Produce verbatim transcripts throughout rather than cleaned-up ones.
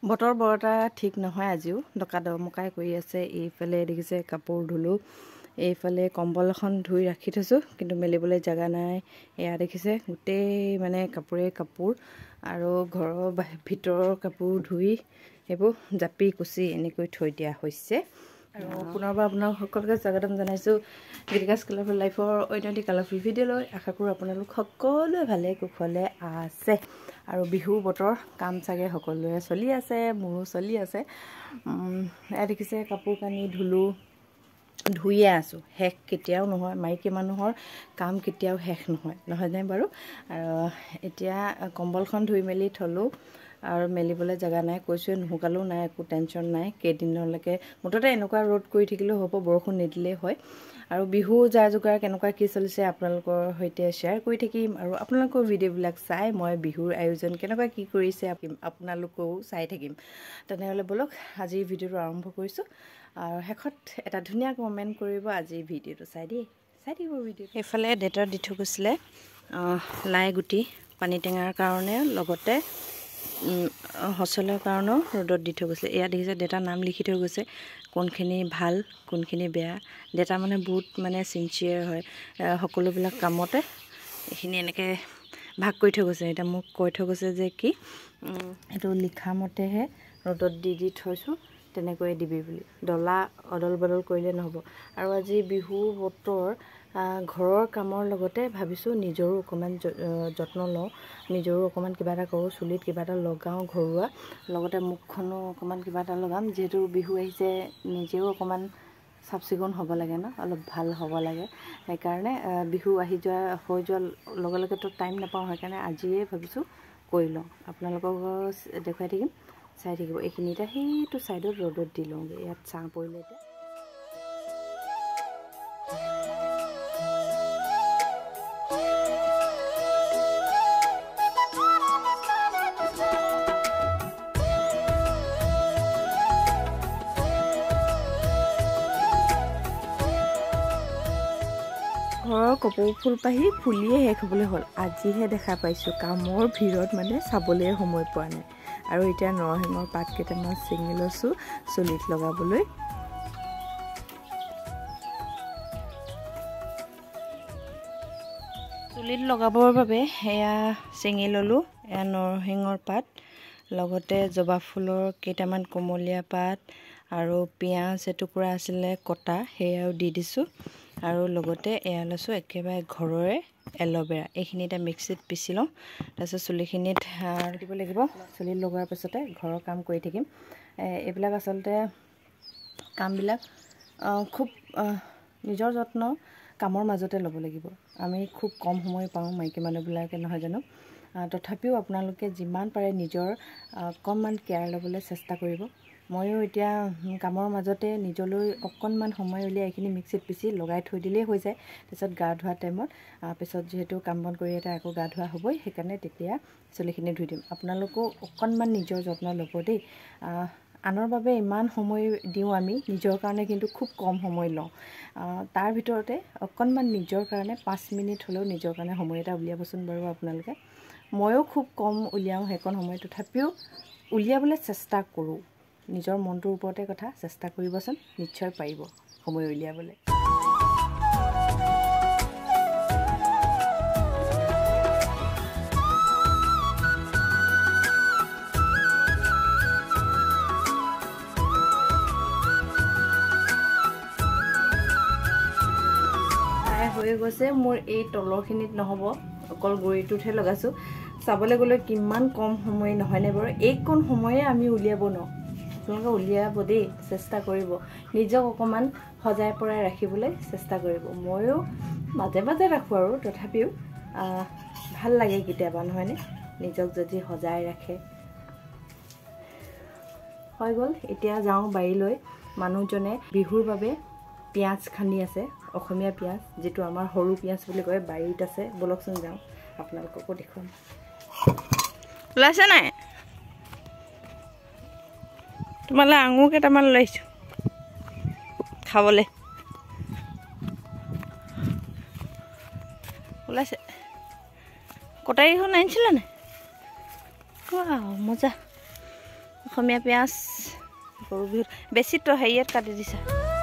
বতৰ বৰটা ঠিক নহয় আজিও ডকা দমকাই কৰি আছে। এইফালে দেখিছে কাপোৰ ধুলো, এইফালে কম্বল এখন ধুই ৰাখি থৈছোঁ কিন্তু মেলিবলৈ জেগা নাই। এয়া দেখিছে গোটেই মানে কাপোৰে কাপোৰ আৰু ঘৰৰ ভিতৰৰ কাপোৰ ধুই এইবোৰ জাপি কুচি এনেকৈ থৈ দিয়া হৈছে। আৰু পুনৰবাৰ আপোনালোক সকলোকে স্বাগতম জনাইছোঁ গীতিকাছ কালাৰফুল লাইফৰ অন্য কালাৰফুল ভিডিঅ'লৈ। আশা কৰোঁ আপোনালোক সকলোৱে ভালে কুশলে আছে আৰু বিহু বতৰ কাম চাগে সকলোৰে চলি আছে, মোৰো চলি আছে। এয়া দেখিছে কাপোৰ কানি ধুলোঁ, ধুইয়ে আছোঁ, শেষ কেতিয়াও নহয়। মাইকী মানুহৰ কাম কেতিয়াও শেষ নহয়, নহয়নে বাৰু? আৰু এতিয়া কম্বলখন ধুই মেলি থলোঁ আৰু মেলিবলৈ জেগা নাই, কৈছোৱে নুশুকালেও নাই, একো টেনশ্যন নাই। কেইদিনলৈকে মুঠতে এনেকুৱা ৰ'দ কৰি থাকিলেও হ'ব, বৰষুণ নিদিলেই হয়। আৰু বিহু যা যোগাৰ কেনেকুৱা কি চলিছে আপোনালোকৰ সৈতে শ্বেয়াৰ কৰি থাকিম আৰু আপোনালোকৰ ভিডিঅ'বিলাক চাই মই বিহুৰ আয়োজন কেনেকুৱা কি কৰিছে আপোনালোকেও চাই থাকিম। তেনেহ'লে ব'লক আজিৰ ভিডিঅ'টো আৰম্ভ কৰিছোঁ আৰু শেষত এটা ধুনীয়া কমেণ্ট কৰিব আজিৰ ভিডিঅ'টো চাই দেই, চাই থাকিব ভিডিঅ'। এইফালে দেউতা দি থৈ গৈছিলে লাই গুটি পানী টেঙাৰ কাৰণে, লগতে সচলৰ কাৰণেও ৰ'দত দি থৈ গৈছিলে। এয়া দেখিছে দেউতাৰ নাম লিখি থৈ গৈছে, কোনখিনি ভাল কোনখিনি বেয়া। দেউতা মানে বহুত মানে চিনচিয়াৰ হয় সকলোবিলাক কামতে, এইখিনি এনেকৈ ভাগ কৰি থৈ গৈছে। এতিয়া মোক কৈ থৈ গৈছে যে কি এইটো লিখা মতেহে ৰ'দত দি দি থৈছোঁ, তেনেকৈয়ে দিবি বুলি। ডলা অদল বদল কৰিলে নহ'ব। আৰু আজি বিহু বতৰ, ঘৰৰ কামৰ লগতে ভাবিছোঁ নিজৰো অকণমান যত্ন লওঁ, নিজৰো অকণমান কিবা এটা কৰোঁ, চুলিত কিবা এটা লগাওঁ ঘৰুৱা, লগতে মুখখনো অকণমান কিবা এটা লগাম। যিহেতু বিহু আহিছে নিজেও অকণমান চাফ চিকুণ হ'ব লাগে ন, অলপ ভাল হ'ব লাগে। সেইকাৰণে বিহু আহি যোৱা হৈ যোৱাৰ লগে লগেতো টাইম নাপাওঁ, সেইকাৰণে আজিয়ে ভাবিছোঁ কৰি লওঁ। আপোনালোকক দেখুৱাই থাকিম, চাই থাকিব। এইখিনি এতিয়া সেইটো ছাইডত ৰ'দত দি লওঁগৈ, ইয়াত ছাঁ পৰিলে এতিয়া। ঘৰৰ কপৌ ফুল পাহি ফুলিয়ে শেষ হ'বলৈ হ'ল, আজিহে দেখা পাইছোঁ। কামৰ ভিৰত মানে চাবলৈ সময় পোৱা নাই। আৰু এতিয়া নৰসিংহৰ পাত কেইটামান ছিঙি লৈছোঁ চুলিত লগাবলৈ। চুলিত লগাবৰ বাবে এয়া ছিঙি ল'লোঁ, এয়া নৰসিংহৰ পাত, লগতে জবা ফুলৰ কেইটামান কোমলীয়া পাত আৰু পিঁয়াজ এটুকুৰা আছিলে কটা, সেয়াও দি দিছোঁ। আৰু লগতে এয়া লৈছোঁ একেবাৰে ঘৰৰে এল'ভেৰা। এইখিনি এতিয়া মিক্সিত পিচি লওঁ, তাৰপিছত চুলিখিনিত দিব লাগিব। চুলিত লগোৱাৰ পিছতে ঘৰৰ কাম কৰি থাকিম। এইবিলাক আচলতে কামবিলাক খুব নিজৰ যত্ন কামৰ মাজতে ল'ব লাগিব। আমি খুব কম সময় পাওঁ মাইকী মানুহবিলাকে, নহয় জানো? তথাপিও আপোনালোকে যিমান পাৰে নিজৰ অকণমান কেয়াৰ ল'বলৈ চেষ্টা কৰিব। ময়ো এতিয়া কামৰ মাজতে নিজলৈ অকণমান সময় উলিয়াই এইখিনি মিক্সিত পিচি লগাই থৈ দিলেই হৈ যায়। তাৰপিছত গা ধোৱা টাইমত, পিছত যিহেতু কাম বন কৰি এটা আকৌ গা ধোৱা হ'বই, সেইকাৰণে তেতিয়া চুলিখিনি ধুই দিম। আপোনালোকেও অকণমান নিজৰ যত্ন ল'ব দেই। আনৰ বাবে ইমান সময় দিওঁ আমি, নিজৰ কাৰণে কিন্তু খুব কম সময় লওঁ। তাৰ ভিতৰতে অকণমান নিজৰ কাৰণে পাঁচ মিনিট হ'লেও নিজৰ কাৰণে সময় এটা উলিয়াবচোন বাৰু আপোনালোকে। ময়ো খুব কম উলিয়াওঁ সেইকণ সময়, তথাপিও উলিয়াবলৈ চেষ্টা কৰোঁ। নিজৰ মনটোৰ ওপৰতে কথা, চেষ্টা কৰিবচোন, নিশ্চয় পাৰিব সময় উলিয়াবলৈ। হৈ গৈছে, মোৰ এই তলৰখিনিত নহ'ব, অকল গুৰিটোতহে লগাইছোঁ। চাবলৈ গ'লে কিমান কম সময়, নহয়নে বাৰু? এইকণ সময়ে আমি উলিয়াব নোৱাৰোঁ। আপোনালোকে উলিয়াব দেই, চেষ্টা কৰিব। নিজক অকণমান সজাই পৰাই ৰাখিবলৈ চেষ্টা কৰিব। ময়ো মাজে মাজে ৰাখোঁ আৰু, তথাপিও ভাল লাগে কেতিয়াবা, নহয়নে? নিজক যদি সজাই ৰাখে। হৈ গ'ল, এতিয়া যাওঁ বাৰীলৈ। মানুহজনে বিহুৰ বাবে পিঁয়াজ খান্দি আছে, অসমীয়া পিঁয়াজ, যিটো আমাৰ সৰু পিঁয়াজ বুলি কয়, বাৰীত আছে। ব'লকচোন যাওঁ, আপোনালোককো দেখুৱাম। ওলাইছে নাই? তোমালৈ আঙুৰ কেইটামান লৈ আহিছোঁ খাবলৈ। ওলাইছে। কটাৰীখন আনিছিলে নে? মজা। অসমীয়া পিঁয়াজ গৰু বিহুত বেছি তো হেৰিয়াত কাটি দিছা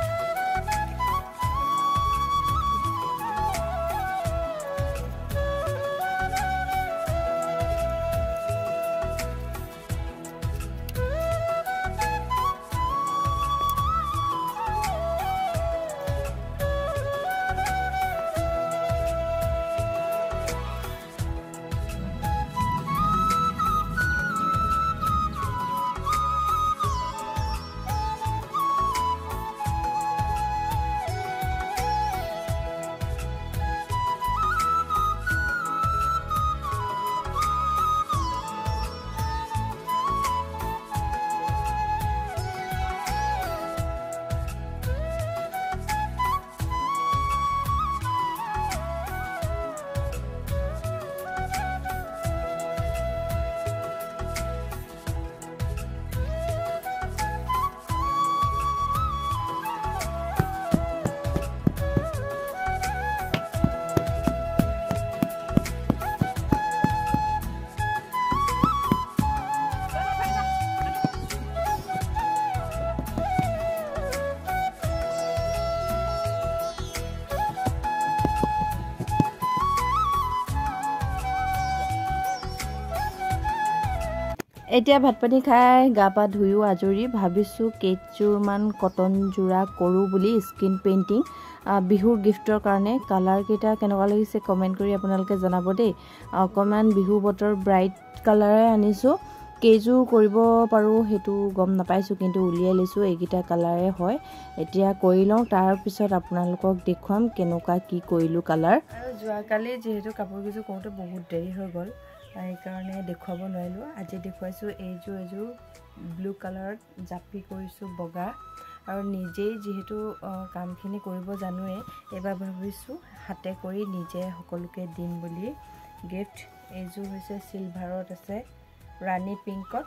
এতিয়া ভাত পানী খাই গা পা ধুইও আজৰি ভাবিছোঁ কেইযোৰমান কটন যোৰা কৰোঁ বুলি স্কিন পেইণ্টিং বিহুৰ গিফ্টৰ কাৰণে কালাৰকেইটা কেনেকুৱা লাগিছে কমেণ্ট কৰি আপোনালোকে জনাব দেই অকণমান বিহু বতৰ ব্ৰাইট কালাৰে আনিছোঁ কেইযোৰ কৰিব পাৰোঁ সেইটো গম নাপাইছোঁ কিন্তু উলিয়াই লৈছোঁ এইকেইটা কালাৰে হয় এতিয়া কৰি লওঁ তাৰপিছত আপোনালোকক দেখুৱাম কেনেকুৱা কি কৰিলোঁ কালাৰ আৰু যোৱাকালি যিহেতু কাপোৰকেইযোৰ কৰোঁতে বহুত দেৰি হৈ গ'ল সেইকাৰণে দেখুৱাব নোৱাৰিলোঁ আজি দেখুৱাইছোঁ এইযোৰ এযোৰ ব্লু কালাৰত জাপি কৰিছোঁ বগা আৰু নিজেই যিহেতু কামখিনি কৰিব জানোৱে এবাৰ ভাবিছোঁ হাতে কৰি নিজে সকলোকে দিম বুলি গিফ্ট এইযোৰ হৈছে চিলভাৰত আছে ৰাণী পিংকত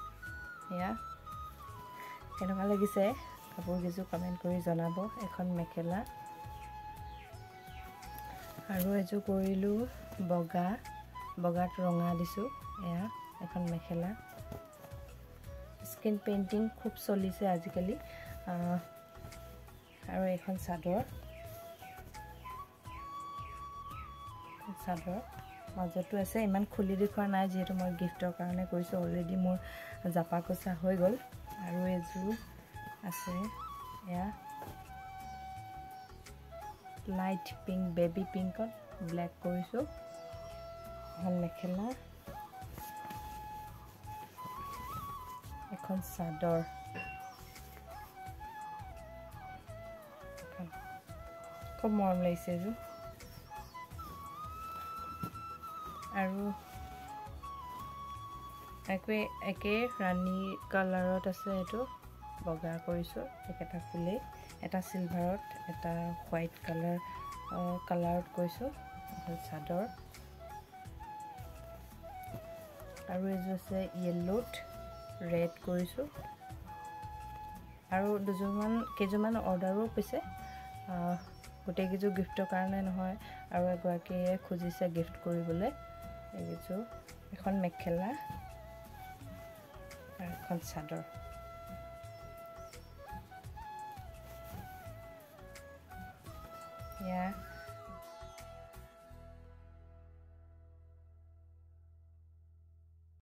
এয়া কেনেকুৱা লাগিছে কাপোৰকেইযোৰ কমেণ্ট কৰি জনাব এখন মেখেলা আৰু এযোৰ কৰিলোঁ বগা বগাত ৰঙা দিছোঁ এয়া এখন মেখেলা স্কিন পেইণ্টিং খুব চলিছে আজিকালি আৰু এখন চাদৰ চাদৰ মাজতো আছে ইমান খুলি দেখুৱা নাই যিহেতু মই গিফ্টৰ কাৰণে কৰিছোঁ অলৰেডি মোৰ জাপা কোচা হৈ গ'ল আৰু এযোৰ আছে এয়া লাইট পিংক বেবী পিংকত ব্লেক কৰিছোঁ এখন মেখেলা এখন চাদৰ খুব মৰম লাগিছে এইযোৰ আৰু একে একে ৰাণী কালাৰত আছে এইটো বগা কৰিছোঁ একেটা ফুলেই এটা চিলভাৰত এটা হোৱাইট কালাৰ কালাৰত কৰিছোঁ চাদৰ আৰু এযোৰ আছে য়েল্লোত ৰেড কৰিছোঁ আৰু দুযোৰমান কেইযোৰমান অৰ্ডাৰো পাইছে গোটেইকেইযোৰ গিফ্টৰ কাৰণে নহয় আৰু এগৰাকীয়ে খুজিছে গিফ্ট কৰিবলৈ এইকেইযোৰ এখন মেখেলা আৰু এখন চাদৰ এয়া